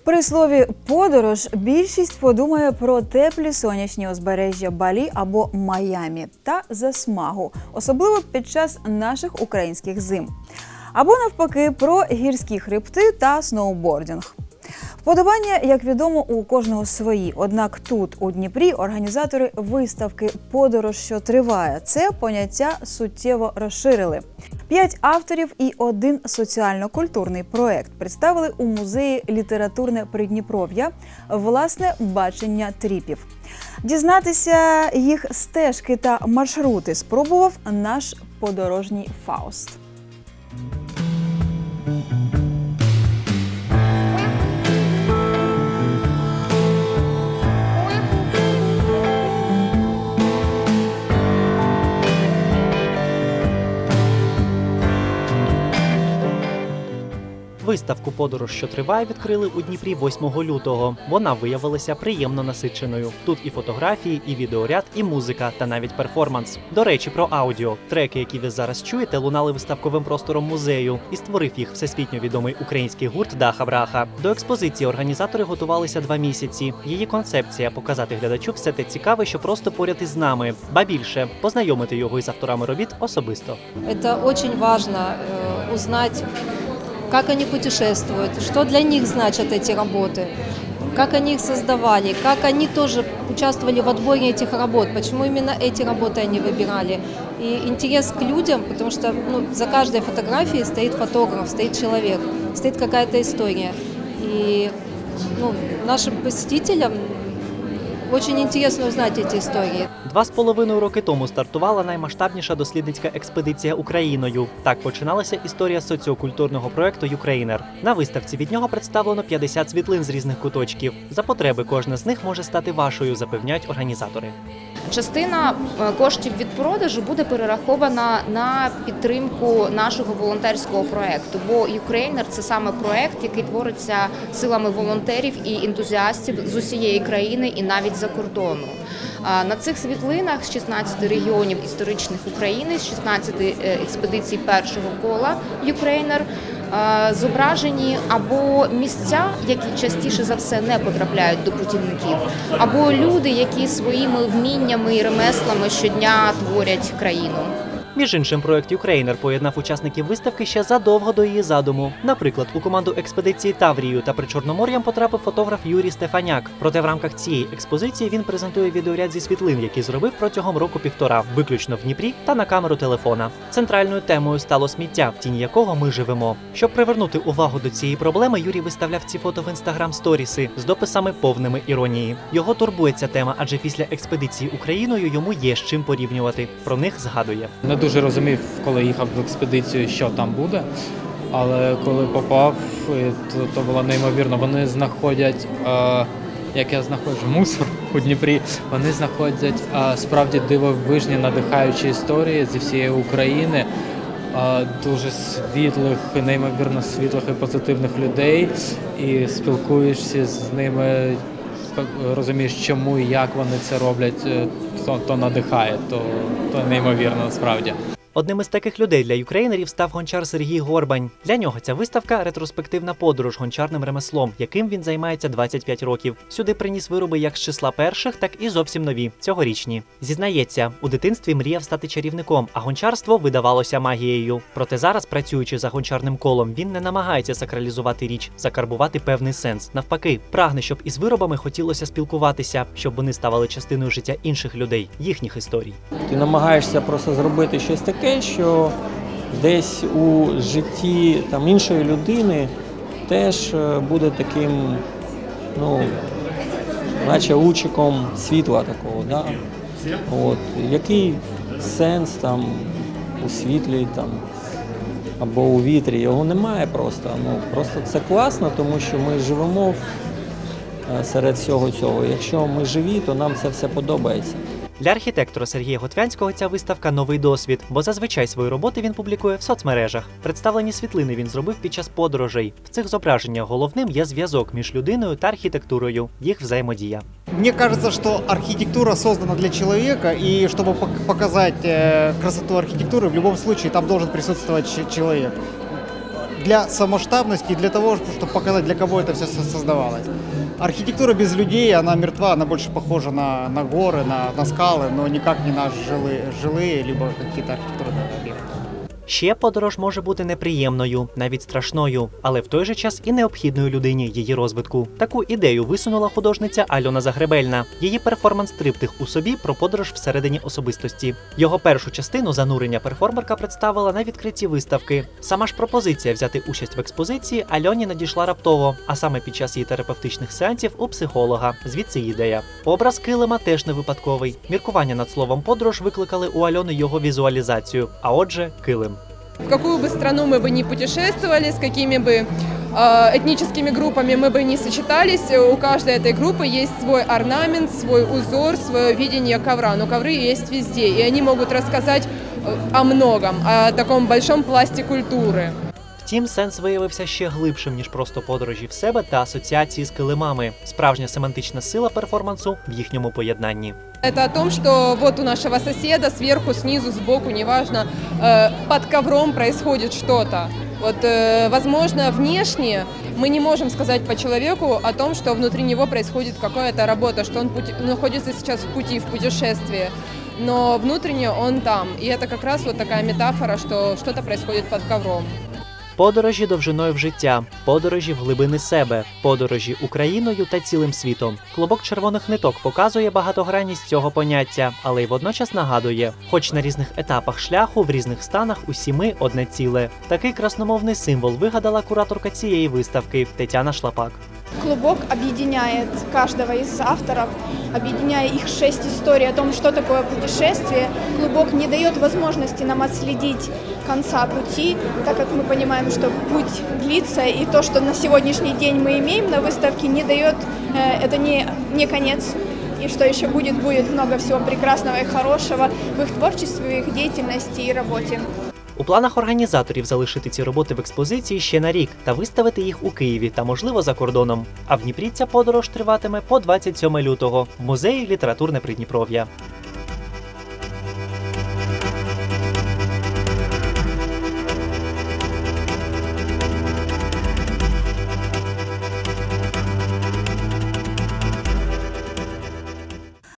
При слові «подорож» більшість подумає про теплі сонячні узбережжя Балі або Майамі та засмагу, особливо під час наших українських зим. Або навпаки про гірські хребти та сноубординг. Вподобання, як відомо, у кожного свої. Однак тут, у Дніпрі, організатори виставки «Подорож, що триває» це поняття суттєво розширили. 5 авторів і 1 соціально-культурний проект представили у музеї «Літературне Придніпров'я» власне бачення тріпів. Дізнатися їх стежки та маршрути спробував наш подорожній Фауст. Виставку «Подорож, що триває» відкрили у Дніпрі 8 лютого. Вона виявилася приємно насиченою. Тут і фотографії, і відеоряд, і музика, та навіть перформанс. До речі, про аудіо. Треки, які ви зараз чуєте, лунали виставковим простором музею. І створив їх всесвітньо відомий український гурт «Даха Браха». До експозиції організатори готувалися 2 місяці. Її концепція – показати глядачу все те цікаве, що просто поряд із нами. Ба більше – познайомити його із авторами робіт особисто. Це дуже важливо узнати, как они путешествуют, что для них значат эти работы, как они их создавали, как они тоже участвовали в отборе этих работ, почему именно эти работы они выбирали. И интерес к людям, потому что за каждой фотографией стоит фотограф, стоит человек, стоит какая-то история. И нашим посетителям очень интересно узнать эти истории. 2,5 роки тому стартувала наймасштабніша дослідницька експедиція Україною. Так починалася історія соціокультурного проєкту «Юкрейнер». На виставці від нього представлено 50 світлин з різних куточків. За потреби кожна з них може стати вашою, запевняють організатори. Частина коштів від продажу буде перерахована на підтримку нашого волонтерського проєкту, бо «Юкрейнер» – це саме проєкт, який твориться силами волонтерів і ентузіастів з усієї країни і навіть за кордону. На цих світлинах з 16 регіонів історичних України, з 16 експедицій першого кола «Юкрейнер» зображені або місця, які частіше за все не потрапляють до путівників, або люди, які своїми вміннями і ремеслами щодня творять країну. Між іншим, проєкт «Юкрейнер» поєднав учасників виставки ще задовго до її задуму. Наприклад, у команду експедиції Таврію та Причорномор'ям потрапив фотограф Юрій Стефаняк. Проте в рамках цієї експозиції він презентує відеоряд зі світлин, які зробив протягом року-півтора, виключно в Дніпрі та на камеру телефона. Центральною темою стало сміття, в тіні якого ми живемо. Щоб привернути увагу до цієї проблеми, Юрій виставляв ці фото в інстаграм-сторіси з дописами повними іронії. Його турбує ця тема, адже після експедиції Україною йому є з чим порівнювати. Про них згадує. Не дуже розумів, коли їхав в експедицію, що там буде, але коли попав, то було неймовірно. Вони знаходять, як я знаходжу мусор у Дніпрі, вони знаходять справді дивовижні, надихаючі історії зі всієї України, дуже світлих, неймовірно світлих і позитивних людей, і спілкуєшся з ними, розумієш, чому і як вони це роблять, то надихає, то неймовірно насправді. Одним із таких людей для юкрейнерів став гончар Сергій Горбань. Для нього ця виставка – ретроспективна подорож гончарним ремеслом, яким він займається 25 років. Сюди приніс вироби як з числа перших, так і зовсім нові – цьогорічні. Зізнається, у дитинстві мріяв стати чарівником, а гончарство видавалося магією. Проте зараз, працюючи за гончарним колом, він не намагається сакралізувати річ, закарбувати певний сенс. Навпаки, прагне, щоб із виробами хотілося спілкуватися, щоб вони ставали частиною життя інших людей, їхніх історій. Ти намагаєшся просто зробити щось таке, що десь у житті іншої людини теж буде таким, наче лучиком світла такого, да? Який сенс у світлі або у вітрі, його немає просто. Просто це класно, тому що ми живемо серед всього цього. Якщо ми живі, то нам це все подобається. Для архітектора Сергія Готвянського ця виставка – новий досвід, бо зазвичай свої роботи він публікує в соцмережах. Представлені світлини він зробив під час подорожей. В цих зображеннях головним є зв'язок між людиною та архітектурою, їх взаємодія. Мне кажется, что архитектура создана для человека, и чтобы показать красоту архитектуры, в любом случае там должен присутствовать человек. для самоштабности и для того, чтобы показать, для кого это все создавалось. Архитектура без людей, она мертва, она больше похожа на горы, на скалы, но никак не на жилые либо какие-то архитектурные объекты. Ще подорож може бути неприємною, навіть страшною, але в той же час і необхідною людині її розвитку. Таку ідею висунула художниця Альона Загребельна. Її перформанс-триптих «У собі» про подорож всередині особистості. Його першу частину «Занурення» перформерка представила на відкритті виставки. Сама ж пропозиція взяти участь в експозиції Альоні надійшла раптово, а саме під час її терапевтичних сеансів у психолога. Звідси ідея. Образ килима теж не випадковий. Міркування над словом «подорож» викликали у Альони його візуалізацію, а отже – килим. В какую бы страну мы бы ни путешествовали, с какими бы этническими группами мы бы ни сочетались, у каждой этой группы есть свой орнамент, свой узор, свое видение ковра. Но ковры есть везде, и они могут рассказать о многом, о таком большом пласте культуры. Втім, сенс виявився ще глибшим, ніж просто подорожі в себе та асоціації з килимами. Справжня семантична сила перформансу в їхньому поєднанні. Это о том, что вот у нашего соседа сверху, снизу, сбоку, неважно, под ковром происходит что-то. Вот, возможно, внешне мы не можем сказать по человеку о том, что внутри него происходит какая-то работа, что он находится сейчас в пути, в путешествии. Но внутренне он там. И это как раз вот такая метафора, что что-то происходит под ковром. Подорожі довжиною в життя, подорожі в глибини себе, подорожі Україною та цілим світом. Клубок червоних ниток показує багатогранність цього поняття, але й водночас нагадує, хоч на різних етапах шляху, в різних станах усі ми одне ціле. Такий красномовний символ вигадала кураторка цієї виставки Тетяна Шлапак. Клубок объединяет каждого из авторов, объединяя их 6 историй о том, что такое путешествие. Клубок не дает возможности нам отследить конца пути, так как мы понимаем, что путь длится, и то, что на сегодняшний день мы имеем на выставке, не дает, это не конец. И что еще будет много всего прекрасного и хорошего в их творчестве, в их деятельности и работе. У планах організаторів залишити ці роботи в експозиції ще на рік та виставити їх у Києві та, можливо, за кордоном. А в Дніпрі ця подорож триватиме по 27 лютого в музеї «Літературне Придніпров'я».